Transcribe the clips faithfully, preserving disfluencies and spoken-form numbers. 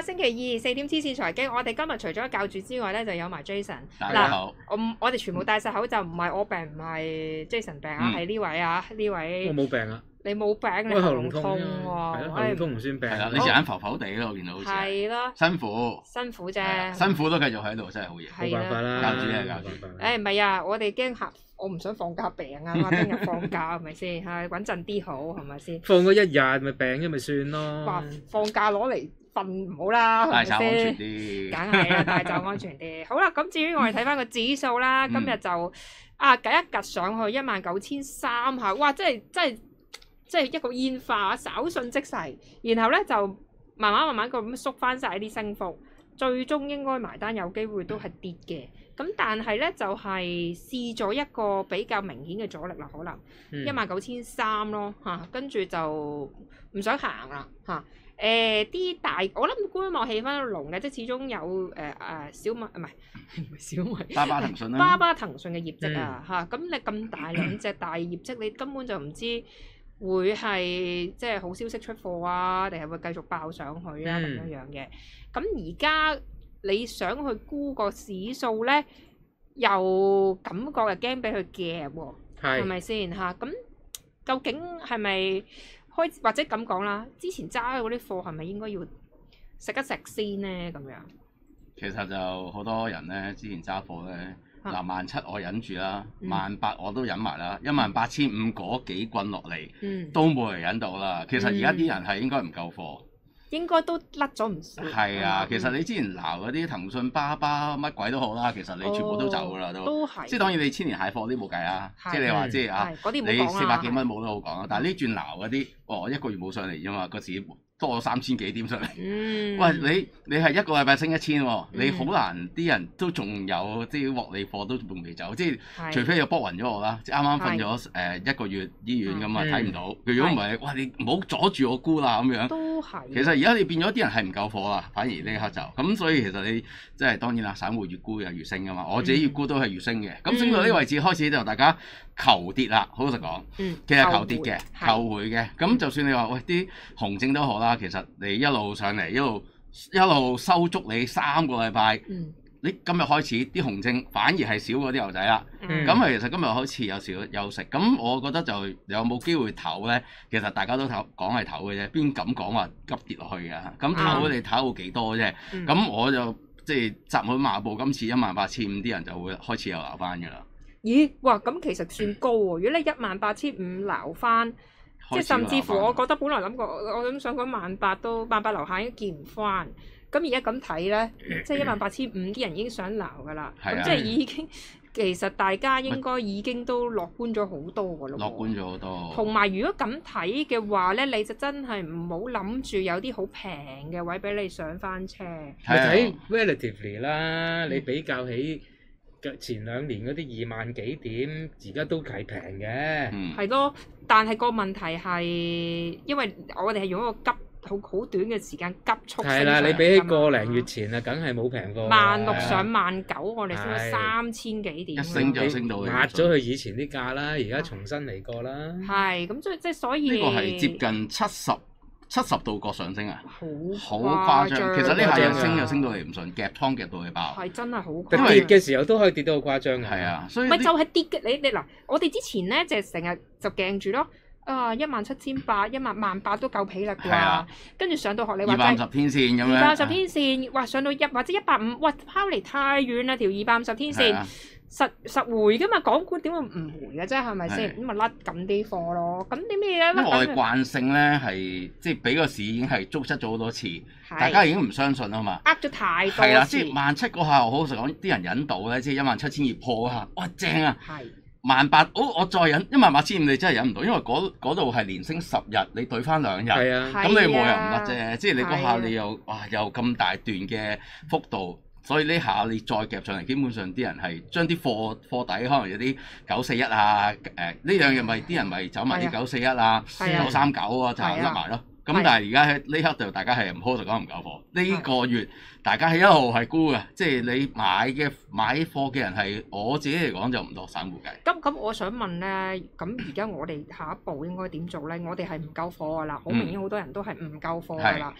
星期二四點黐線財經，我哋今日除咗教主之外咧，就有埋 Jason。 大家好。 我我哋全部戴晒口罩，唔係我病，唔係 Jason 病啊，係呢位啊，呢位。 我冇病啊。 你冇病，你喉嚨痛喎。係咯，喉嚨痛唔算病。 係啦，你隻眼浮浮地咯，我見到好似。 係咯。 辛苦。 辛苦啫。 辛苦都繼續喺度，真係好嘢。 冇辦法啦。 教主啊，教主。 誒唔係啊，我哋驚嚇，我唔想放假病啊，我聽日放假係咪先？係穩陣啲好係咪先？ 放嗰一日咪病咗咪算咯。 話放假攞嚟瞓唔好啦，係咪先？ 戴罩安全啲。梗係啦，戴罩安全啲。好啦，咁至於我哋睇翻個指數啦，今日就啊趌一趌上去一萬九千三下，哇！真係真係即係一個煙花，稍瞬即逝，然後咧就慢慢慢慢咁縮翻晒啲升幅，最終應該埋單有機會都係跌嘅。咁但係咧就係、是、試咗一個比較明顯嘅阻力啦，可能一萬九千三咯嚇，跟住就唔想行啦嚇。誒啲、呃、大我諗觀望氣氛都濃嘅，即係始終有誒誒、呃、小米唔係唔係小米， 巴巴騰訊啦， 巴巴騰訊嘅業績啊嚇，咁、 嗯、 你咁大兩隻大業績，你根本就唔知會係即係好消息出貨啊，定係會繼續爆上去啊咁、嗯、樣樣嘅。咁而家你想去估個指數咧，又感覺又驚俾佢夾喎，係咪先嚇？咁究竟係咪？開或者咁講啦，之前揸嗰啲貨係咪應該要食一食先咧？咁樣其實就好多人咧，之前揸貨咧，嗱萬七我忍住啦，萬八我都忍埋啦，一萬八千五嗰幾棍落嚟，嗯、都冇人忍到啦。其實而家啲人係應該唔夠貨。 應該都甩咗唔少。係啊，其實你之前鬧嗰啲騰訊、巴巴乜鬼都好啦，其實你全部都走噶啦都。都係。即係當然你千年蟹貨啲冇計啊，即係你話即係啊，你四百幾蚊冇得好講啊。但係呢轉鬧嗰啲，哦一個月冇上嚟啫嘛，個市多咗三千幾點上嚟。嗯。喂，你你係一個禮拜升一千喎，你好難啲人都仲有即係獲利貨都仲未走，即係除非有波暈咗我啦，即係啱啱瞓咗誒一個月醫院咁啊睇唔到。佢如果唔係，哇你唔好阻住我沽啦咁樣。都係。其實而家你變咗啲人係唔夠貨啦，反而呢一刻就咁，所以其實你即係當然啦，散戶越沽又越升噶嘛。我自己越沽都係越升嘅。咁升到呢個位置開始就大家求跌啦，好老實講。嗯。其實求跌嘅，求回嘅。咁就算你話喂啲紅證都好啦。其實你一路上嚟，一路一路收足你三個禮拜，嗯、你今日開始啲紅證反而係少過啲牛仔啦。咁啊、嗯，其實今日好似有少休息。咁我覺得就有冇機會唞咧？其實大家都唞講係唞嘅啫，邊敢講話急跌落去嘅？咁唞你唞到幾多啫？咁、嗯、我就即係集滿馬步，今次一萬八千五啲人就會開始又撈翻㗎啦。咦？哇！咁其實算高喎。如果你一萬八千五撈翻。即係甚至乎，我覺得本來諗過，我諗想講萬八都萬八樓下已經見唔翻。咁而家咁睇咧，即係一萬八千五啲人已經想撈㗎啦。咁、啊、即係已經，其實大家應該已經都樂觀咗好多㗎咯。樂觀咗好多。同埋如果咁睇嘅話咧，你就真係唔好諗住有啲好平嘅位俾你上翻車。 你睇 relatively 啦，你比較起前兩年嗰啲二萬幾點，而家都係平嘅。嗯， 係咯，但係個問題係，因為我哋係用一個急好好短嘅時間急速升上。係啦， 你比起個零月前啊，梗係冇平過。 萬六上萬九，我哋升咗三千幾點。 一升就升到壓咗佢以前啲價啦，而家重新嚟過啦。 係，咁所以即係所以。 呢個係接近七十。七十度角上升啊！ 好好誇張，其實呢下又升又升到你唔順，夾倉夾到你爆。 係真係好誇張。跌嘅時候都可以跌到好誇張嘅。 係啊，所以唔係就係跌嘅，你你嗱，我哋之前咧就成日就鏡住咯。啊，一萬七千八，一萬萬八都夠皮啦啩。跟住上到學你話齋。二百五十天線咁樣。 二百五十天線，哇！上到一或者一百五，哇！拋離太遠啦，條二百五十天線。實實回㗎嘛，港股點會唔回嘅啫？係咪先？咁咪甩緊啲貨咯。咁啲咩咧？ 因為我哋慣性咧係即係俾個市已經係捉失咗好多次，大家已經唔相信啊嘛。 呃咗太多次。 係啦，即係萬七嗰下，我好實講，啲人忍到咧，即係一萬七千二破嗰下，哇正啊！係萬八，好我再忍一萬八千五，你真係忍唔到，因為嗰度係連升十日，你對翻兩日，係啊，咁你冇又唔得啫。即係你嗰下你又哇又咁大段嘅幅度。所以呢下你再夾上嚟，基本上啲人係將啲貨貨底可能有啲九四一啊，誒呢兩日咪啲人咪走埋啲九四一啊、九三九啊，就甩埋咯。咁但係而家喺呢刻就大家係唔好就講唔夠貨。呢個月大家係一路係沽嘅，即係你買嘅買貨嘅人係我自己嚟講就唔多散戶計。 咁咁我想問咧，咁而家我哋下一步應該點做咧？我哋係唔夠貨㗎啦，好明顯好多人都係唔夠貨㗎啦。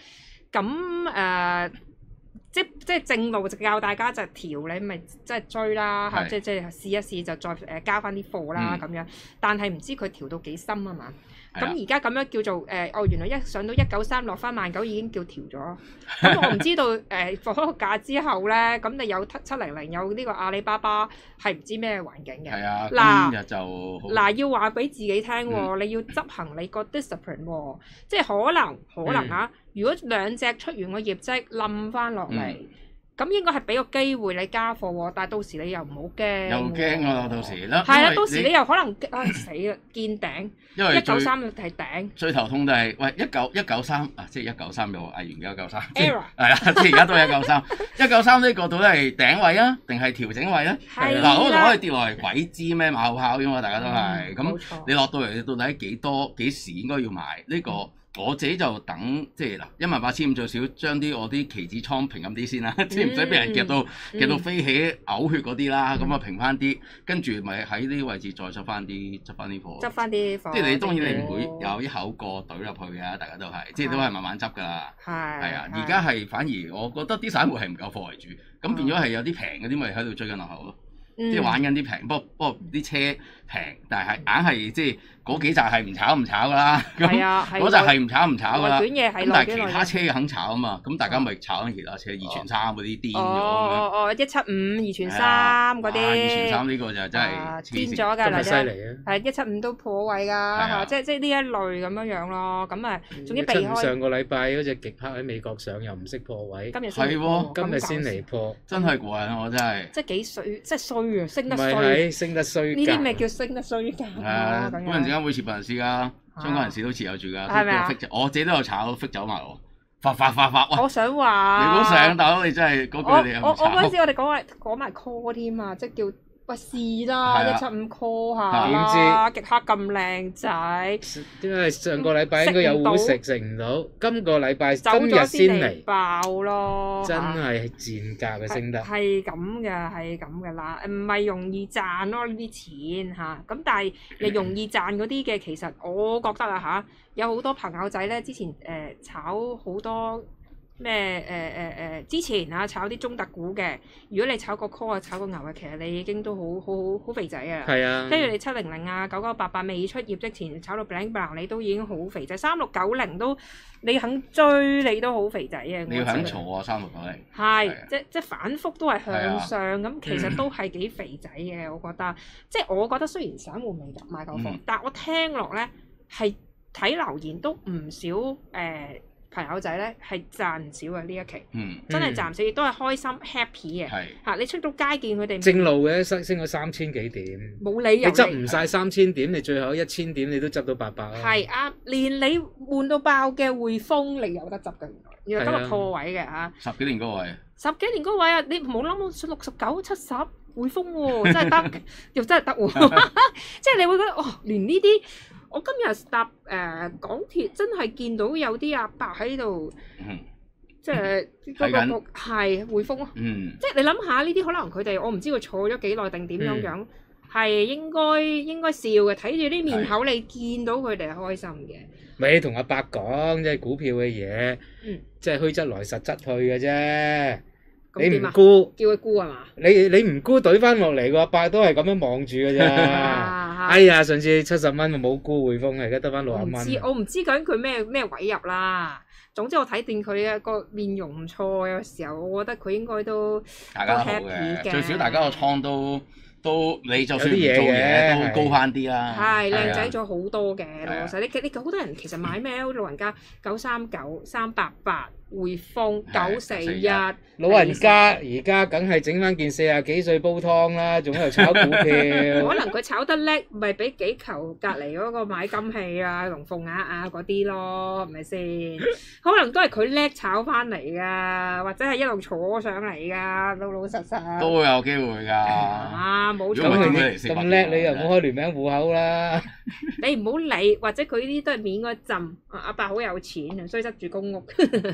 咁誒、呃，即即係正路就教大家就調，你咪即係追啦嚇，即即係試一試就再誒加翻啲貨啦咁、嗯、樣。但係唔知佢調到幾深啊嘛？咁而家咁樣叫做誒、呃，哦原來一上到一九三落翻萬九已經叫調咗。咁我唔知道誒放咗個價之後咧，咁你有七零零有呢個阿里巴巴係唔知咩環境嘅。 係啊， 嗱今日就嗱要話俾自己聽喎、哦，嗯、你要執行你個 discipline 喎、哦，即係可能可能啊，嗯、如果兩隻出完個業績冧翻落嚟。嗯咁應該係俾個機會你加貨喎，但係到時你又唔好驚。又驚啊！到時啦， 係啊，到時你又可能啊死啦，見頂。因為一九三係頂。最頭痛就係喂一九一九三啊，即係一九三又藝員嘅一九三。 Error 係啊，即係而家都係一九三。一九三呢個到底係頂位啊，定係調整位咧？ 係嗱，嗰度可以跌落嚟，鬼知咩馬後炮啫嘛，大家都係。咁你落到嚟，你到底幾多幾時應該要買呢個？我自己就等即係嗱，一萬八千五最少將啲我啲期指倉平咁啲先啦，即係唔使俾人夾到、嗯、夾到飛起嘔血嗰啲啦，咁啊、嗯、平翻啲，跟住咪喺呢啲位置再執翻啲執翻啲貨， 執翻啲貨。 即係你當然你唔會有一口過懟入去嘅，大家都係，即係都係慢慢執㗎啦。係係啊，而家係反而我覺得啲散戶係唔夠貨為主，咁變咗係有啲平嗰啲咪喺度追緊落後咯。即係玩緊啲平，不過不過啲車平，但係硬係即係嗰幾隻係唔炒唔炒㗎啦。係啊，嗰隻係唔炒唔炒㗎啦。咁但係其他車肯炒啊嘛，咁大家咪炒緊其他車，二全三嗰啲癲咗咁樣。 哦哦，一七五二全三嗰啲。 二全三呢個就真係癲咗㗎， 咁犀利啊！ 係一七五都破位㗎，即係即係呢一類咁樣樣咯。咁啊，總之避開。 上個禮拜嗰隻極客喺美國上又唔識破位， 今日係喎， 今日先嚟破， 真係過癮我真係。 即係幾衰，即係衰。升得衰， 升得衰， 呢啲咪叫升得衰價咯。 嗰陣時間會持有人士㗎，香港人士都持有住㗎。 係咪啊？ 我自己都有炒，揈走埋我，發發發發。 我想話， 你唔好上大佬，你真係嗰句你又唔炒。 我我嗰陣時我哋講埋講埋 call 添啊，即係叫。喂試啦，一七五 call 下啦，極客咁靚仔。 因為上個禮拜應該有會食，食唔到。今個禮拜今日先嚟爆咯。 真係賤價嘅升得。 係咁嘅，係咁嘅啦，唔係容易賺咯呢啲錢嚇。咁但係你容易賺嗰啲嘅，其實我覺得啊嚇，有好多朋友仔咧，之前誒炒好多。咩誒誒誒？之前啊，炒啲中特股嘅，如果你炒個 call 啊，炒個牛啊，其實你已經都好好好肥仔啊。 係啊。 跟住你七零零啊、九九八八未出業績前炒到 bling bling，你都已經好肥仔。三六九零都你肯追，你都好肥仔啊！ 你要肯坐啊，三六九零。 係，即即反覆都係向上咁，其實都係幾肥仔嘅，我覺得。即我覺得雖然散戶未入買夠貨，但我聽落咧係睇留言都唔少誒。朋友仔咧係賺唔少嘅呢一期， 嗯、 真係賺唔少，亦都係開心 happy 嘅。係嚇是，你出到街見佢哋正路嘅升升咗三千幾點， 冇理由你執唔晒三千點，你最後一千點你都執到八百啊！ 係啊，連你換到爆嘅匯豐你有得執嘅，原來今日破位嘅嚇。 十幾年高位， 十幾年高位啊！你冇諗到六十九、七十匯豐喎，真係得，又真係得喎！即係你會覺得哦，連呢啲。我今日搭誒、呃、港鐵，真係見到有啲阿伯喺度，嗯、即係嗰個係匯豐咯。嗯、即係你諗下呢啲，可能佢哋我唔知佢坐咗幾耐定點樣樣，係、嗯、應該應該笑嘅。睇住啲面口，你見到佢哋係開心嘅。 咪同阿伯講，即係股票嘅嘢，嗯、即係虛則來，實則去嘅啫。你唔沽， 叫佢沽係嘛？ 你你唔沽，懟翻落嚟個阿伯都係咁樣望住嘅咋。哎呀，上次七十蚊冇沽匯豐，而家得翻六十蚊。 我唔知，我唔知究竟佢咩咩位入啦。總之我睇見佢嘅個面容唔錯，有時候我覺得佢應該都大家都 happy 嘅。最少大家個倉都都你就算唔做嘢都高翻啲啦。 係靚仔咗好多嘅老實，你你好多人其實買咩老人家九三九、三八八。匯豐九四一， 老人家而家梗係整翻件四十幾歲煲湯啦，仲喺度炒股票。 可能佢炒得叻，咪俾幾球隔離嗰個買金器啊、龍鳳鈪啊嗰啲咯，係咪先？可能都係佢叻炒翻嚟噶，或者係一路坐上嚟噶，老老實實。 都有機會㗎。 啊，冇錯。 咁叻你又唔好開聯名戶口啦。 你唔好理，或者佢呢啲都係面嗰陣。阿伯好有錢，所以執住公屋。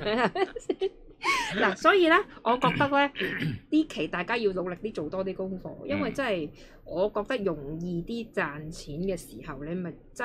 嗱，所以咧，我覺得咧呢期大家要努力啲做多啲功課，因為真係我覺得容易啲賺錢嘅時候，你咪真係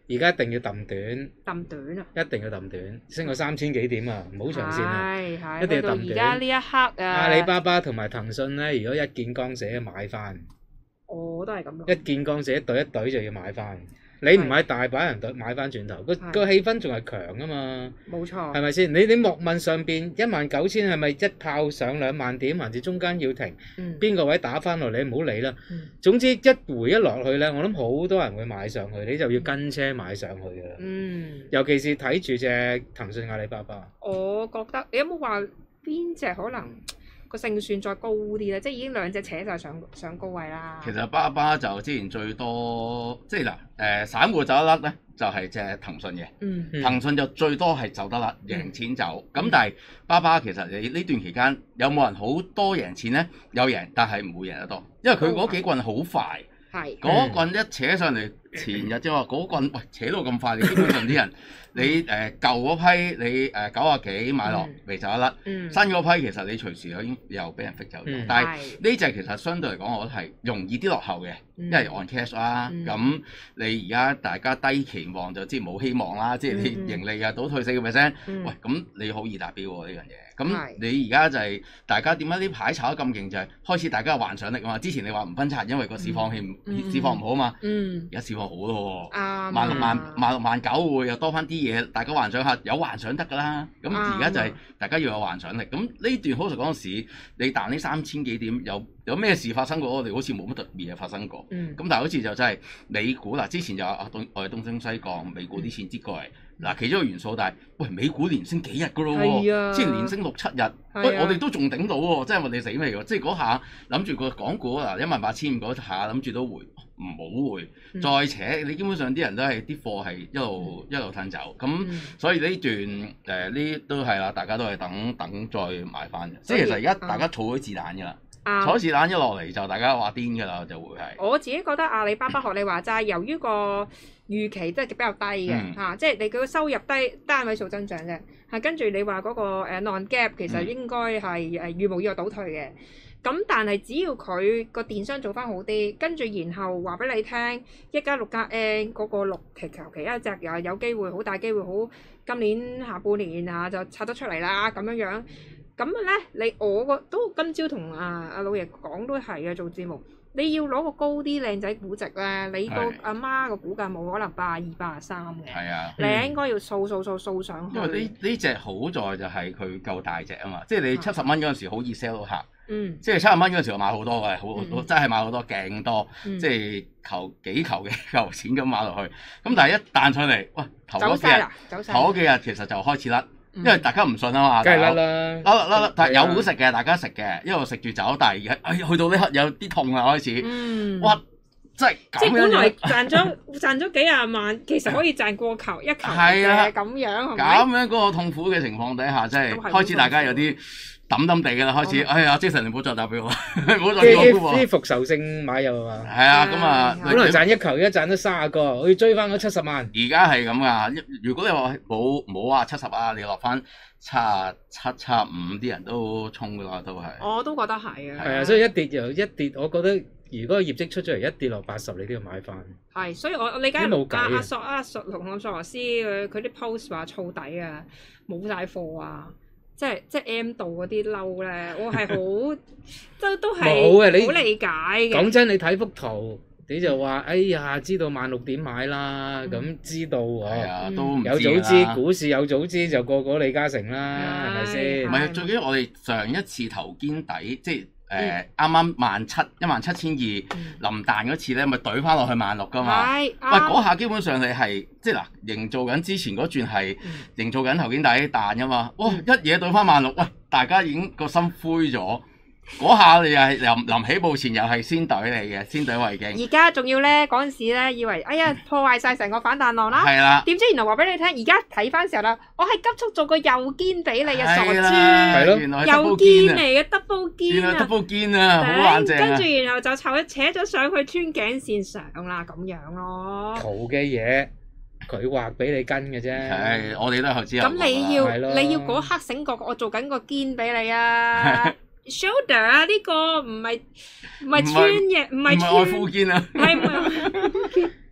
而家一定要揼短， 揼短啊！ 一定要揼短，升到三千幾點啊！唔好長線啊！ 係係， 一定要揼短。 而家呢一刻啊， 阿里巴巴同埋騰訊咧，如果一見光死買翻， 我都係咁咯。 一見光死一隊一隊就要買翻。你唔買大把人隊買翻轉頭，個個氣氛仲係強啊嘛。 冇錯。係咪先？你你莫問上邊一萬九千係咪一炮上兩萬點，還是中間要停？邊、嗯、個位打翻落嚟？唔好理啦。嗯、總之一回一落去咧，我諗好多人會買上去，你就要跟車買上去㗎啦。嗯。尤其是睇住隻騰訊、阿里巴巴。 我覺得你有冇話邊隻可能個勝算再高啲咧？即係已經兩隻扯晒上上高位啦。 其實巴巴就之前最多即係嗱誒散戶走得甩咧，就係隻騰訊嘅。嗯。騰訊就最多係走得甩，贏錢走。咁、嗯、但係巴巴其實你呢段期間有冇人好多贏錢咧？有贏，但係唔會贏得多，因為佢嗰幾棍好快。係。嗰棍一扯上嚟，前日啫喎，嗰棍喂扯到咁快，你基本上啲人。你誒、呃、舊嗰批你誒九啊幾買落未走得甩，嗯、新嗰批其實你隨時已經又俾人揈走咗。嗯、但係呢隻其實相對嚟講，我覺得係容易啲落後嘅，嗯、因為 on cash 啦。咁、嗯、你而家大家低期望就即係冇希望啦，即係你盈利又倒退四個 percent，喂咁你好易達標喎呢樣嘢。咁你而家就係、是、大家點解呢排炒得咁勁？就係、是、開始大家有幻想力啊嘛。之前你話唔分拆，因為個市況係、嗯、市況唔好啊嘛。而家、嗯、市況好咯喎，萬六萬萬六萬九會又多翻啲嘢，大家幻想下，有幻想得㗎啦。咁而家就係大家要有幻想力。咁呢段好實講時，你彈呢三千幾點，有有咩事發生過？我哋好似冇乜特別嘢發生過。咁、嗯、但係好似就真係美股嗱，之前就啊東我哋東升西降，美股啲錢擠過嚟。嗱，其中一個元素，但係喂，美股連升幾日㗎咯喎，之前連升六七日，喂，我哋都仲頂到喎，真係問你死未喎？即係嗰下諗住個港股嗱一萬八千五嗰下諗住都回，唔好回，嗯、再扯你基本上啲人都係啲貨係一路、嗯、一路褪走，咁、嗯、所以呢段誒呢、呃、都係啦，大家都係等等再買翻嘅，即係其實而家大家儲咗子彈㗎啦。坐子彈一落嚟就大家話癲㗎啦，就會係。我自己覺得阿里巴巴學你話齋，由於個預期即係比較低嘅嚇、嗯啊，即係你個收入低單位數增長啫，係跟住你話嗰個誒 non-gap 其實應該係誒預無意外倒退嘅。咁、嗯、但係只要佢個電商做翻好啲，跟住然後話俾你聽，一加六加 N 嗰個六期求其一隻又有機會好大機會好，今年下半年啊就拆得出嚟啦咁樣樣。咁咧，你我個都今朝同阿阿老爺講都係嘅，做節目你要攞個高啲靚仔估值咧，你個阿媽個股價冇可能八十二、八十三嘅。係啊，你應該要掃掃掃掃上去。 因為呢呢隻好在就係佢夠大隻啊嘛，即係你七十蚊嗰陣時好易 sell 到客。嗯。即係七十蚊嗰陣時我買好多嘅，好、嗯、真係買好多勁多，嗯、即係求幾球嘅球錢咁買落去。咁但係一彈上嚟，喂頭嗰幾日，頭嗰幾日其實就開始甩。因為大家唔信啊嘛， 梗係甩啦， 甩甩甩，但係有股食嘅，大家食嘅，一路食住走，但係而家，哎去到呢刻有啲痛啦開始，嗯、哇，真係即係本來賺咗賺咗幾廿萬，其實可以賺過球一球嘅咁樣，係咪？ 咁樣嗰個痛苦嘅情況底下，真係開始大家有啲。抌抌地㗎啦，開始，哎呀，Jason 你唔好再打俾我，唔好再講喎。 啲復仇性買入啊嘛。 係啊，咁啊， 本來賺一球，而家賺咗三十個，我要追翻嗰七十萬。 而家係咁噶，如果你話冇冇話七十啊，你落翻七啊七、七啊五，啲人都衝㗎啦，都係。 我都覺得係啊。 係啊，所以一跌又一跌，我覺得如果業績出咗嚟一跌落八十，你都要買翻。 係，所以我我理解阿阿索阿索同阿索羅斯佢佢啲 post 話燥底啊，冇晒貨啊。即係即係 M 度嗰啲褸咧，我係好都都係好理解嘅。 講真，你睇幅圖你就話：哎呀，知道萬六點買啦，咁、嗯、知道喎。係啊，都唔知啦。有早知股市有早知就個個李嘉誠啦，係咪先？ 唔係，最緊要我哋上一次頭肩底，即係誒啱啱萬七一萬七千二臨彈嗰次咧，咪懟翻落去萬六㗎嘛。係。喂，嗰下基本上你係。即係嗱，營造緊之前嗰轉係營造緊頭肩底彈㗎嘛，哇！一嘢對翻萬六，喂！大家已經個心灰咗，嗰下你又係臨臨起步前又係先懟你嘅，先懟為敬。 而家仲要咧嗰陣時咧，以為哎呀破壞晒成個反彈浪啦， 係啦。 點知原來話俾你聽，而家睇翻時候啦，我係急速做個右肩俾你嘅傻豬， 係咯， 右肩嚟嘅 double 肩啊 ，double 肩啊，好冷靜啊。 跟住然後就湊扯咗上去穿頸線上啦，咁樣咯。 圖嘅嘢。佢畫俾你跟嘅啫， 係我哋都係知啊。 咁你要你要嗰刻醒覺，我做緊個肩俾你啊 ，shoulder 啊，呢個唔係唔係穿嘅，唔係穿。 唔係外褲肩啊， 係唔係？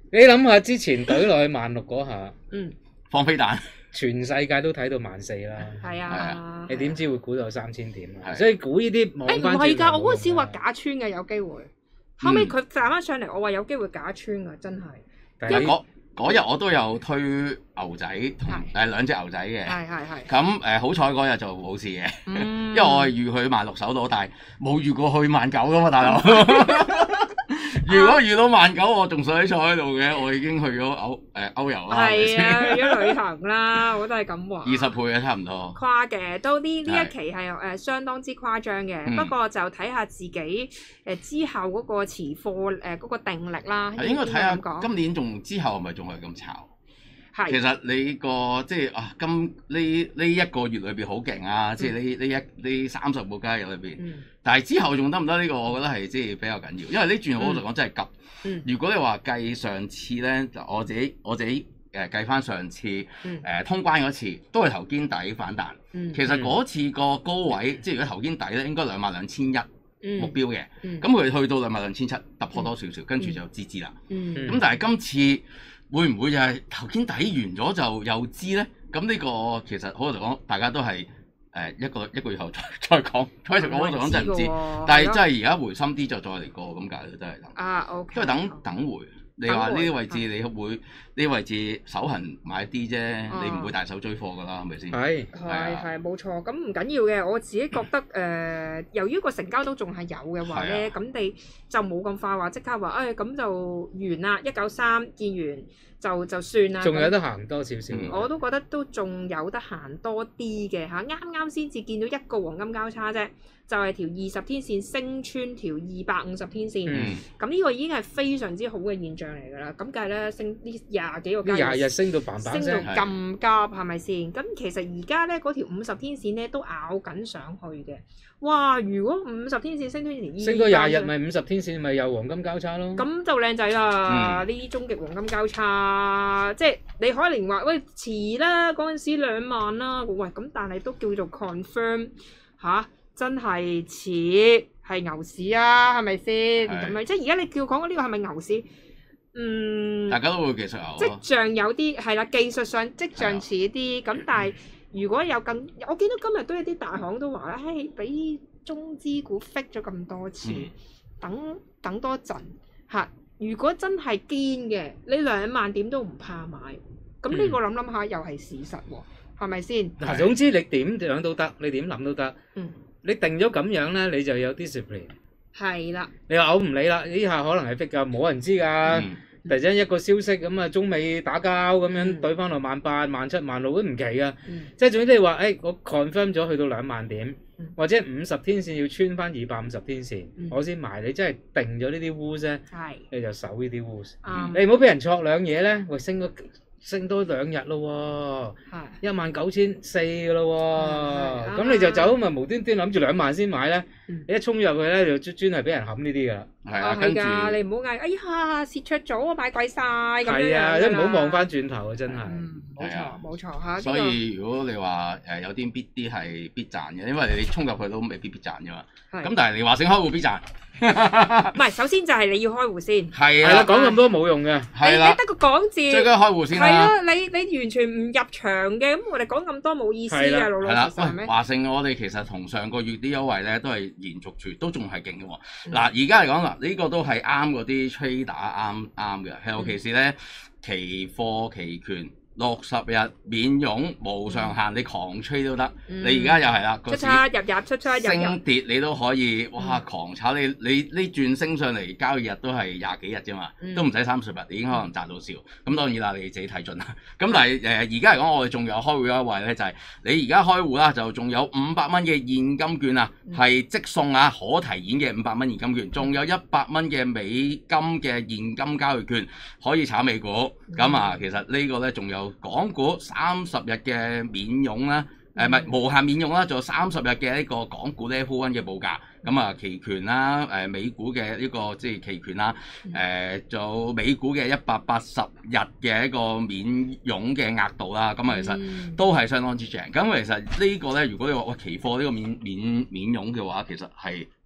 你諗下之前懟落去萬六嗰下， 嗯， 放飛彈， 全世界都睇到萬四啦。 係啊， 你點知會估到三千點啊？所以估呢啲望翻。 誒唔係㗎，我嗰時話假穿嘅有機會，後尾佢彈翻上嚟，我話有機會假穿㗎，真係。 因為嗰日我都有推牛仔同誒兩隻牛仔嘅， 係係係。 咁誒好彩嗰日就冇事嘅，因為我係預佢萬六守到，但係冇預過去萬九㗎嘛，大佬。如果遇到萬九，我仲想坐喺度嘅，我已經去咗歐誒歐遊啦。 係啊，去咗旅行啦，我都係咁話。 二十倍啊，差唔多。 誇嘅，都呢呢一期係誒相當之誇張嘅，嗯、不過就睇下自己誒、呃、之後嗰個持貨誒嗰、呃嗰個定力啦。 係應該睇下今年仲之後係咪仲係咁炒？係是。其實你個即係啊，今呢呢一個月裏邊好勁啊！即係呢呢一呢三十個交易日裏邊。嗯但係之後仲得唔得呢個？我覺得係即係比較緊要，因為呢轉我老實講真係急。嗯、如果你話計上次咧，就我自己我自己誒計翻上次誒、嗯呃、通關嗰次都係頭肩底反彈。嗯、其實嗰次個高位，嗯、即係如果頭肩底咧，應該兩萬兩千一目標嘅。咁佢、嗯、去到兩萬兩千七突破多少少，跟住就支支啦。咁、嗯嗯、但係今次會唔會就係頭肩底完咗就又支咧？咁呢個其實好老實講，大家都係。誒一個一個月後再再講，開始講就講真係唔知，但係真係而家回深啲就再嚟過咁解咯，真係。啊，OK。因為等等回，你話呢啲位置你會呢啲位置手痕買啲啫，你唔會大手追貨㗎啦，係咪先？係係係冇錯，咁唔緊要嘅。我自己覺得誒，由於個成交都仲係有嘅話咧，咁你就冇咁快話即刻話誒咁就完啦，一九三見完。就就算啦， 仲有得行多少少， 我都覺得都仲有得行多啲嘅嚇。啱啱先至見到一個黃金交叉啫，就係、是、條二十天線升穿條二百五十天線，咁呢、嗯、個已經係非常之好嘅現象嚟㗎啦。咁計咧升呢廿幾個交易日， 廿日升到嘭嘭聲， 升到咁急係咪先？咁其實而家咧嗰條五十天線咧都咬緊上去嘅。哇！如果五十天線升穿條， 升多廿日咪五十天線咪有黃金交叉咯。 咁就靚仔啦！呢啲終極黃金交叉，即係你可能話喂遲啦，嗰陣時兩萬啦，喂咁，但係都叫做 confirm 吓，真係似係牛市啊，係咪先？咁樣即係而家你叫講呢個係咪牛市？嗯， 大家都會技術牛。 跡象有啲係啦，技術上跡象似啲，咁但係。如果有更，我見到今日都有啲大行都話啦，嘿，俾中資股 fit 咗咁多次，嗯、等等多陣嚇。如果真係堅嘅，你兩萬點都唔怕買，咁呢個諗諗下又係事實喎，係咪先？ 嗱，總之你點樣都得，你點諗都得。嗯，你定咗咁樣咧，你就有 discipline。係啦。你話我唔理啦，呢下可能係 fit 㗎，冇人知㗎。嗯突然間一個消息咁啊，中美打交咁樣對翻落萬八、萬七、萬六都唔奇噶，嗯、即係總之你話誒，我 confirm 咗去到兩萬點，嗯、或者五十天線要穿翻二百五十天線，嗯、我先買。你真係定咗呢啲烏啫，是你就守呢啲烏。嗯、你唔好俾人錯兩嘢咧，喂升個。升多兩日咯喎，一萬九千四嘅咯喎，咁你就走咪無端端諗住兩萬先買咧？你一衝入去咧就專專係俾人冚呢啲噶啦。 係啊，跟住你唔好嗌，哎呀蝕卓咗啊，買貴晒咁樣。 係啊，都唔好望翻轉頭啊，真係。 冇錯冇錯嚇。 所以如果你話誒有啲必啲係必賺嘅，因為你衝入去都未必必賺嘅嘛。咁但係你話醒開戶必賺。 唔係，首先就係你要開戶先。 係啦，講咁多冇用嘅。 係啦，你得個講字。 最緊要開戶先啦。係啊，你你完全唔入場嘅，咁我哋講咁多冇意思嘅，老老實實咩？ 華盛我哋其實同上個月啲優惠咧都係延續住，都仲係勁嘅喎。嗱，而家嚟講嗱，呢個都係啱嗰啲 trader 啱啱嘅，尤其是咧期貨期權。六十日免佣無上限，你狂吹都得。嗯、你而家又係啦， 出出入入出出入入， 升跌你都可以，哇！狂炒你你呢轉升上嚟交易日都係廿幾日啫嘛，嗯、都唔使三十日，你已經可能賺到笑。咁、嗯、當然啦，你自己睇盡啦。咁但係誒而家嚟講，我哋仲有開戶優惠咧，就係、是、你而家開戶啦，就仲有五百蚊嘅現金券啊，係、嗯、即送啊，可提現嘅五百蚊現金券，仲有一百蚊嘅美金嘅現金交易券可以炒美股。咁、嗯、啊，其實個呢個咧仲有。港股三十日嘅免佣啦，誒唔係無限免佣啦，仲有三十日嘅呢個港股 Level One 嘅報價，咁啊期權啦，誒、呃、美股嘅呢、這個即係期權啦，誒仲有美股嘅一百八十日嘅一個免佣嘅額度啦，咁啊其實都係相當之正。咁其實個呢個咧，如果你話喂期貨呢個免免免佣嘅話，其實係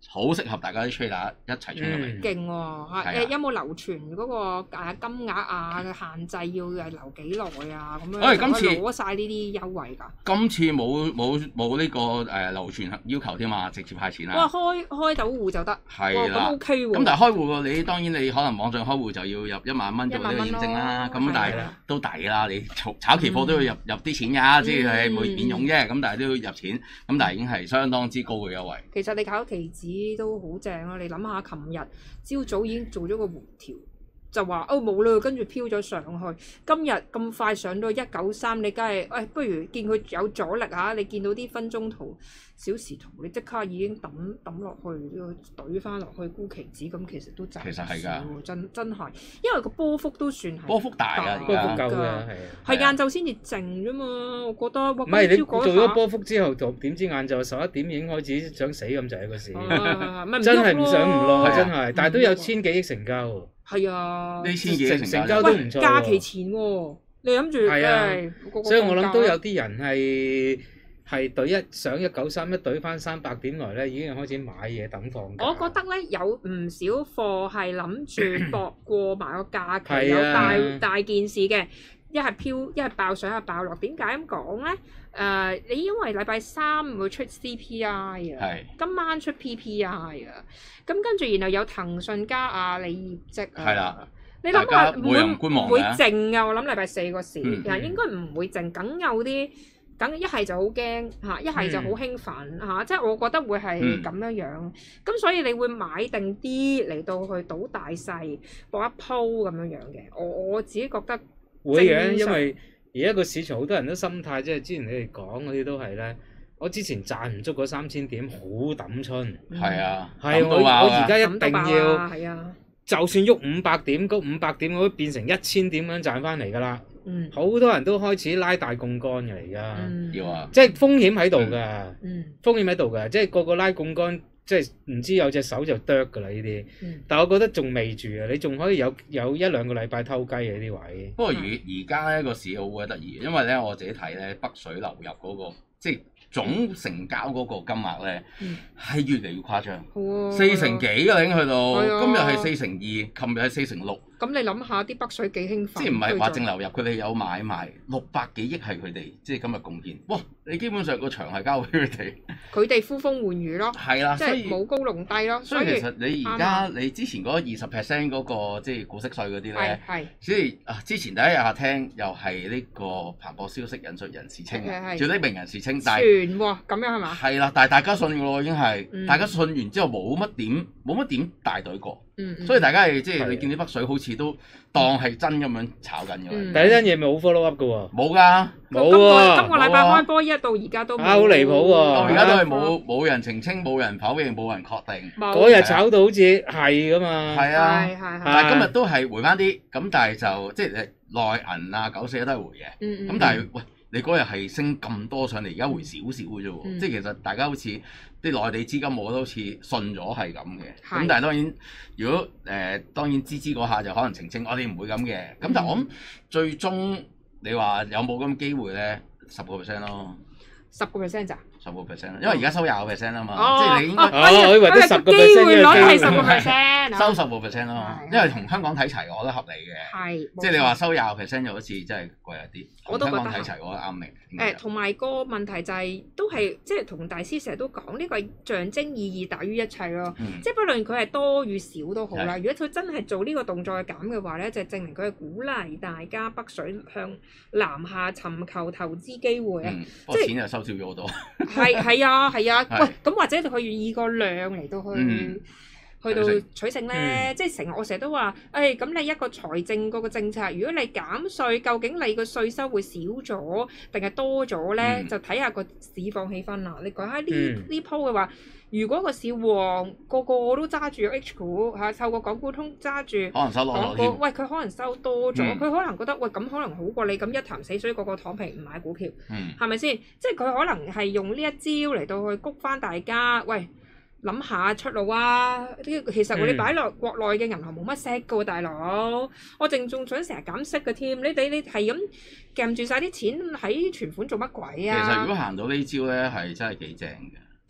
好適合大家啲 trader 一齊衝入嚟。 勁喎！誒有冇流傳嗰個誒金額啊嘅限制要誒留幾耐啊？咁樣今次攞晒呢啲優惠㗎。 今次冇冇冇呢個誒流傳要求添嘛，直接派錢啦。 哇！開開到戶就得。係啦。咁 OK 喎。 咁但係開戶你當然你可能網上開戶就要入一萬蚊做呢個驗證啦。咁但係都抵啦，你炒炒期貨都要入入啲錢㗎，即係係免免佣啫。咁但係都要入錢，咁但係已經係相當之高嘅優惠。 其實你搞期指都好正啊！你諗下，琴日朝早已經做咗個回調，就話哦冇啦，跟住飄咗上去。今日咁快上到一九三，你梗係誒，不如見佢有阻力嚇，你見到啲分鐘圖、小時圖，你即刻已經抌抌落去，懟翻落去沽期指，咁其實都賺。 其實係㗎， 真真係，因為個波幅都算係波幅大啊， 波幅夠㗎， 係晏晝先至靜啫嘛，我覺得。唔係你做咗波幅之後，就點知晏晝十一點已經開始想死咁滯個市，真係唔上唔落，真係，但係都有千幾億成交。係啊， 呢千幾億成交都唔錯。 假期前喎，你諗住係啊，所以我諗都有啲人係係懟一上一九三一懟翻三百點來咧，已經開始買嘢等放假。 我覺得咧有唔少貨係諗住搏過埋個假期，有大大件事嘅，一係飄一係爆上一係爆落。點解咁講咧？誒，你因為禮拜三會出 C P I 啊，今晚出 P P I 啊，咁跟住然後有騰訊加阿里業績啊， 係啦， 你諗下會唔會靜啊？我諗禮拜四個市，其實應該唔會靜，梗有啲，梗一係就好驚嚇，一係就好興奮嚇，即係我覺得會係咁樣樣。咁所以你會買定啲嚟到去賭大細，搏一鋪咁樣樣嘅。我我自己覺得會嘅，因為而家個市場好多人都心態，即係之前你哋講嗰啲都係咧。我之前賺唔足嗰三千點，好抌春。 係啊， 係我我而家一定要， 係啊， 就算喐五百點，嗰五百點我都變成一千點咁賺翻嚟㗎啦。嗯，好多人都開始拉大槓桿嘅而家， 要啊， 即係風險喺度㗎。嗯，風險喺度㗎，即係個個拉槓桿，即係唔知有隻手就剁㗎啦呢啲。嗯，但係我覺得仲未住啊，你仲可以有有一兩個禮拜偷雞嘅呢啲位。 不過而而家咧個市好鬼得意，因為咧我自己睇咧北水流入嗰個即係。總成交嗰個金額咧係越嚟越誇張，四成幾㗎已經去到，今日係四成二，琴日係四成六。咁你諗下啲北水幾興奮？ 即係唔係話淨流入，佢哋有買賣六百幾億係佢哋，即係今日貢獻。哇！你基本上個場係交俾佢哋， 佢哋呼風喚雨咯。係啦，即係冇高隆低咯。 所以其實你而家你之前嗰二十 percent 嗰個即係股息稅嗰啲咧，即係啊之前第一日聽又係呢個彭博消息引述人士稱，做啲名人士稱，但係傳喎咁樣係嘛？ 係啦，但係大家信㗎咯，已經係大家信完之後冇乜點冇乜點大隊過。嗯嗯，所以大家係即係你見啲北水好似都當係真咁樣炒緊嘅。 嗯、第一單嘢咪好 follow up 嘅喎， 冇㗎， 冇喎。今個禮拜開波一到而家都冇， 好離譜喎！ 到而家都係冇冇人澄清，冇人否認，冇人確定。 嗰日炒到好似係㗎嘛。係啊，係係。但係今日都係回翻啲，咁但係就即係內銀啊、九四都係回嘅。嗯嗯。咁但係喂，你嗰日係升咁多上嚟，而家回少少嘅啫喎。嗯、即係其實大家好似啲內地資金，我都好似信咗係咁嘅。咁是但係當然，如果誒、呃、當然支支嗰下就可能澄清，我哋唔會咁嘅。咁、嗯、但係我諗最終你話有冇咁機會咧？十個 percent 咯。十個 percent 咋？十個 percent，因為而家收廿個 percent 啊嘛，即係你應該我以為啲十個 percent 機會率係十個 percent， 收十個 percent 咯，因為同香港睇齊，我覺得合理嘅。係，即係你話收廿個 percent 又好似真係貴一啲。我都覺得香港睇齊，我覺得啱明。 誒，同埋個問題就係都係即係同大師成日都講呢個象徵意義大於一切咯。即係不論佢係多與少都好啦。如果佢真係做呢個動作去減嘅話咧，就證明佢係鼓勵大家北水向南下尋求投資機會啊。 即係錢就收少咗好多。 係係啊係啊，喂，咁或者佢願意個量嚟到去、嗯、去到取勝咧，嗯、即係成日我成日都話，誒、哎、咁你一個財政嗰個政策，如果你減稅，究竟你個稅收會少咗定係多咗咧？嗯、就睇下個市況氣氛啦。你講下呢呢鋪嘅話，如果個市旺，個個都揸住 H 股嚇，透過港股通揸住， 可能收落落喂，佢可能收多咗，佢、嗯、可能覺得喂咁可能好過你咁一潭死水，個個躺平唔買股票，係咪先？即係佢可能係用呢一招嚟到去谷翻大家，喂諗下出路啊！呢其實我哋擺落國內嘅銀行冇乜息嘅喎，大佬，我淨仲想成日減息嘅添，你哋你係咁夾住晒啲錢喺存款做乜鬼啊？ 其實如果行到呢招咧，係真係幾正嘅。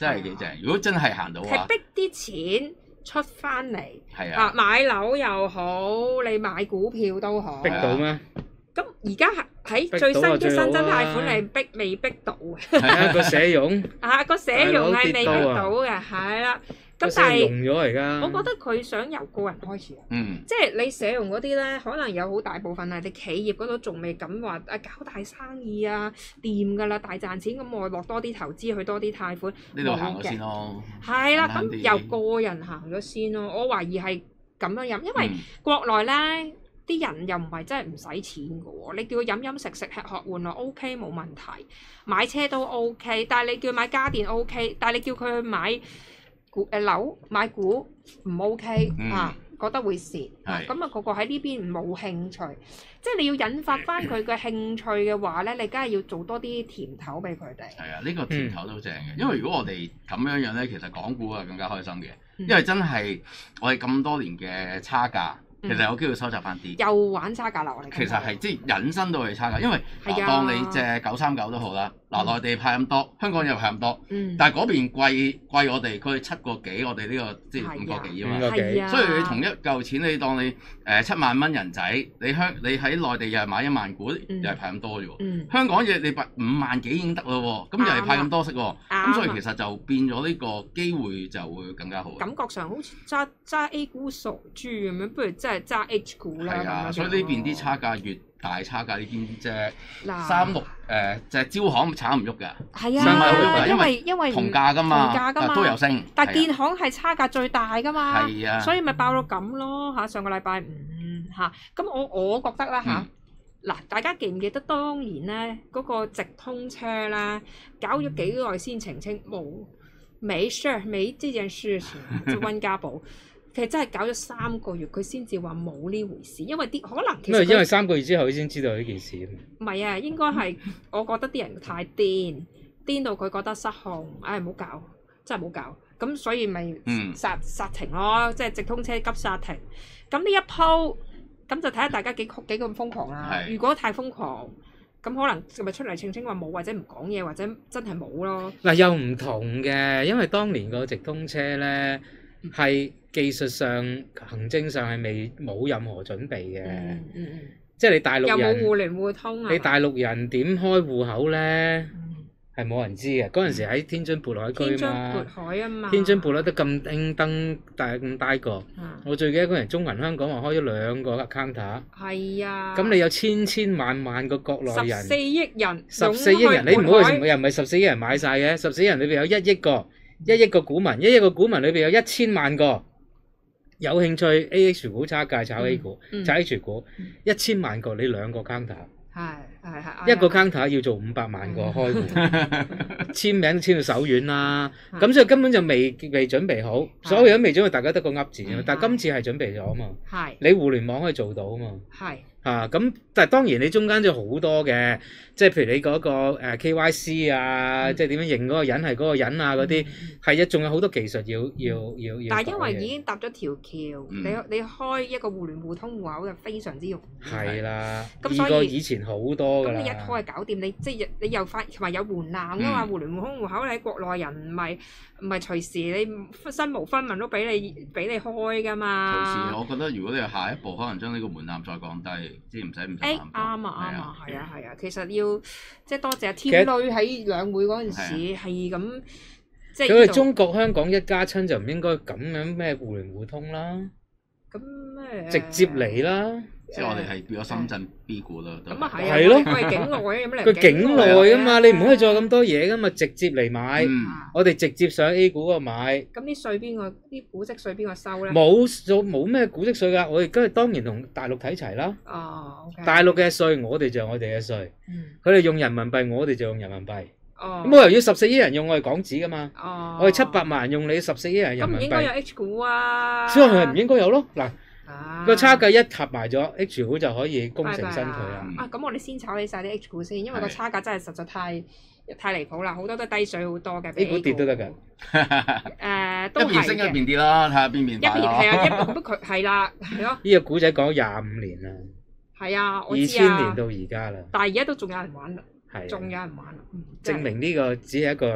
真係幾正。如果真係行到係逼啲錢出翻嚟， 係啊， 買樓又好，你買股票都好， 逼到咩？ 咁而家喺最新嘅新增貸款，你逼未逼到嘅？ 係啊，個社融啊個社融係未逼到嘅，係啦。咁但係，我覺得佢想由個人開始啊， 嗯， 即係你社融嗰啲咧，可能有好大部分係你企業嗰度仲未敢話啊搞大生意啊，掂㗎啦，大賺錢咁我落多啲投資去多啲貸款， 呢度行咗先咯， 係啦，咁由個人行咗先咯，我懷疑係咁樣飲，因為國內咧啲人又唔係真係唔使錢㗎喎，你叫佢飲飲食食吃喝玩樂 OK 冇問題，買車都 OK， 但係你叫佢買家電 OK， 但係你叫佢去買股誒樓買股唔 OK 啊，覺得會蝕，咁啊個個喺呢邊冇興趣，即係你要引發翻佢嘅興趣嘅話咧，你梗係要做多啲甜頭俾佢哋。係啊，呢個甜頭都正嘅，因為如果我哋咁樣樣咧，其實港股啊更加開心嘅，因為真係我哋咁多年嘅差價。其實有機會收集翻啲， 又玩差價啦！我哋其實係即係引申到去差價，因為嗱，當你借九三九都好啦，嗱內地派咁多，香港又派咁多，但係嗰邊貴貴我哋，佢七個幾，我哋呢個即係五個幾啊嘛，所以你同一嚿錢，你當你誒七萬蚊人仔，你香你喺內地又係買一萬股，又係派咁多啫喎，香港嘢你派五萬幾已經得咯喎，咁又係派咁多息喎，咁所以其實就變咗呢個機會就會更加好。 感覺上好似揸揸 A 股傻豬咁樣，不如真係揸 H 股啦。 係啊，所以呢邊啲差價越大，差價呢邊隻三六誒隻招行炒唔喐㗎。係啊，因為因為同價㗎嘛， 同價㗎嘛都有升。 但係建行係差價最大㗎嘛， 係啊， 所以咪爆到咁咯嚇。上個禮拜五嚇，咁我我覺得啦嚇，嗱大家記唔記得當年咧嗰個直通車啦，搞咗幾耐先澄清冇？沒事，沒這件事情，即係溫家寶。其實真係搞咗三個月，佢先至話冇呢回事，因為啲可能其實因為三個月之後佢先知道呢件事。 唔係啊，應該係我覺得啲人太癲，癲到佢覺得失控，唉唔好搞，真係唔好搞，咁所以咪剎剎停咯，即係直通車急剎停。咁呢一鋪，咁就睇下大家幾幾咁瘋狂啦。如果太瘋狂，咁可能咪出嚟澄清話冇，或者唔講嘢，或者真係冇咯。 嗱又唔同嘅，因為當年個直通車咧係。技術上、行政上係未冇任何準備嘅，嗯嗯、即係你大陸人有冇互聯互通啊？ 你大陸人點開戶口咧？係冇、嗯、人知嘅。嗰陣時喺天津渤海區嘛，天津渤海啊嘛， 天津渤海都咁叮燈，大咁大個。嗯、我最記得嗰陣中銀香港話開咗兩個 counter。係啊。咁你有千千萬萬個國內人， 十四億人， 十四億人，你唔好又唔係十四億人買晒嘅，十四億人裏邊有一億個，一億個股民，一億個股民裏邊有一千萬個。有興趣 A H 股差價炒 A 股，嗯嗯、炒 H 股一千萬個，你兩個 counter，係係係，一個 counter 要做五百萬個開戶，簽名都簽到手軟啦。咁所以根本就未未準備好，所有人都未準備，大家得個噏字。但係今次係準備咗啊嘛，係你互聯網可以做到啊嘛，係。啊，咁但係當然你中間就好多嘅，即係譬如你嗰個 K Y C 啊，嗯、即係點樣認嗰個人係嗰個人啊嗰啲，係啊，仲有好多技術要要要要。 但係因為已經搭咗條橋，嗯、你你開一個互聯互通戶口就非常之容易。係啦，咁所以以前好多㗎啦。咁你一開就搞掂，你即係你又發同埋有門檻㗎嘛？嗯、互聯互通戶口你喺國內人唔係唔係隨時你身無分文都俾你俾你開㗎嘛？ 隨時，我覺得如果你下一步可能將呢個門檻再降低。知唔使唔使？ 誒啱啊啱啊，係啊係啊，其實要即係多謝天女喺兩會嗰陣時係咁，即係佢哋中國香港一家親就唔應該咁樣咩互聯互通啦。咁咩？直接嚟啦！ 即係我哋係變咗深圳 B 股啦。咁啊係啊，係咯，佢係境內啊，有乜理由？ 佢境內啊嘛，你唔可以做咁多嘢噶嘛，直接嚟買。我哋直接上 A 股嗰度買。 咁啲稅邊個？啲股息稅邊個收咧？ 冇做冇咩股息稅㗎，我哋跟住當然同大陸睇齊啦。哦，大陸嘅稅我哋就用我哋嘅稅。佢哋用人民幣，我哋就用人民幣。哦。咁我又要十四億人用我哋港紙㗎嘛？哦。我哋七百萬人用你十四億人人民幣。咁唔應該有 H 股啊？ 所以係唔應該有咯，嗱。個差價一合埋咗 H 股就可以功成身退啦。 啊，咁我哋先炒起晒啲 H 股先，因為個差價真係實在太太離譜啦，好多都低水好多嘅。 A 股跌都得㗎。 誒，都係嘅。 一邊升一邊跌啦，睇下邊邊。 一邊係啊，一邊佢係啦，係咯。 呢個古仔講咗廿五年啦。 係啊，我知啊。 二千年到而家啦。 但係而家都仲有人玩啦，係仲有人玩啦。 證明呢個只係一個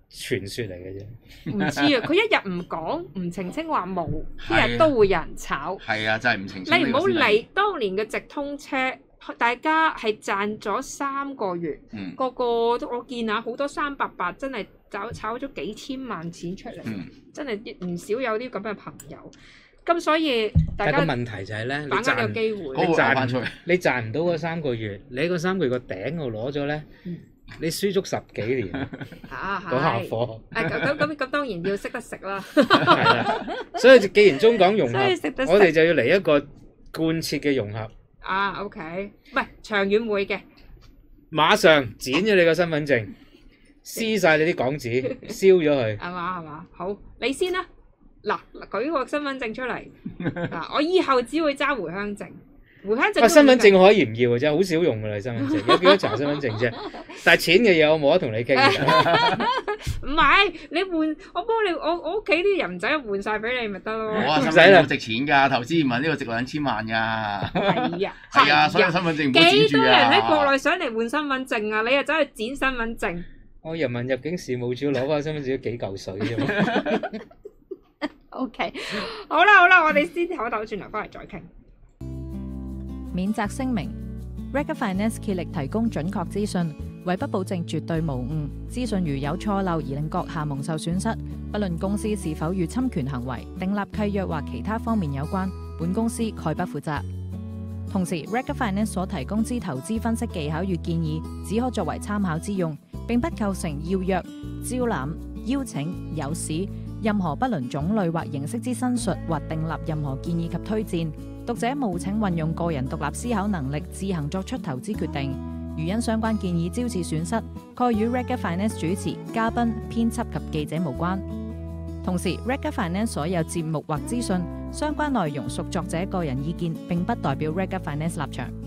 傳說嚟嘅啫。 唔知啊，佢一日唔講唔澄清話冇，一日都會有人炒。 係啊，真係唔澄清。 你唔好理當年嘅直通車，大家係賺咗三個月，嗯、個個都我見啊，好多三百八真係炒炒咗幾千萬錢出嚟，嗯、真係唔少有啲咁嘅朋友。咁所以大家， 但個問題就係咧， 把握呢個機會， 你賺你賺唔到嗰三個月，你喺嗰三個月個頂度攞咗咧，嗯、你輸足十幾年啊！嗰下貨， 誒咁咁咁當然要識得食啦。 係啦，所以既然中港融合，我哋就要嚟一個貫徹嘅融合。 啊 ，OK， 唔係長遠會嘅， 馬上剪咗你個身份證，撕晒你啲港紙，燒咗佢。 係嘛係嘛，好，你先啦。嗱，舉個身份證出嚟，嗱，我以後只會揸回鄉證。回鄉證啊， 身份證可以唔要嘅啫，好少用㗎啦，身份證有幾多查身份證啫？但係錢嘅嘢我冇得同你傾嘅。 唔係，你換我幫你，我我屋企啲人仔換晒俾你咪得咯。 我啊，身份證好值錢㗎，投資移民呢個值兩千萬㗎。 係啊， 係啊，所以身份證唔好剪住啊。幾多人喺國內想嚟換身份證啊？你又走去剪身份證？ 我人民入境事務處攞翻身份證都幾嚿水啫嘛。 O K， 好啦好啦，我哋先唞一唞，轉頭翻嚟再傾。 免責聲明 ：Rega Finance 竭力提供準確資訊，為不保證絕對無誤。資訊如有錯漏而令閣下蒙受損失，不論公司是否與侵權行為、訂立契約或其他方面有關，本公司概不負責。同時 ，Rega Finance 所提供之投資分析技巧與建議，只可作為參考之用，並不構成要約、招攬、邀請、誘使任何不論種類或形式之申述或訂立任何建議及推薦，讀者務請運用個人獨立思考能力，自行作出投資決定。如因相關建議招致損失，概與 Rega Finance 主持、嘉賓、編輯及記者無關。同時 ，Rega Finance 所有節目或資訊相關內容屬作者個人意見，並不代表 Rega Finance 立場。